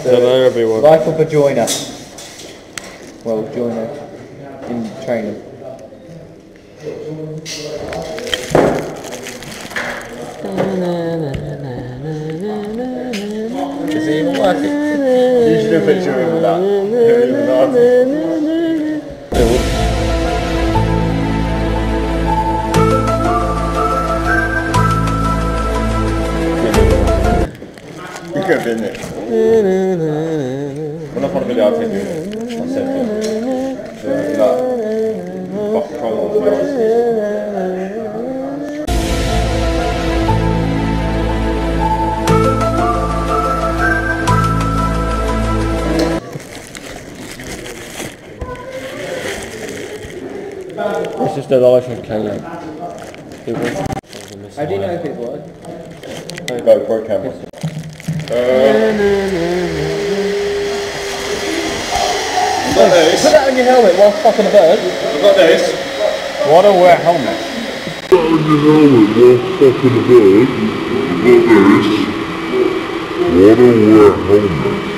Hello everyone. Rifle for joiner. Well, joiner in training. Is it even working? You should do a picture of him with that. You could have been there. When I put a video out here doing it, I said that it's just a life of Caleb. How do you know if it's working? GoPro camera. Put that on your helmet while fucking a bird. I've got this. Why don't wear a helmet? Put that on your helmet while fucking a bird. I've got this. Why don't wear a helmet?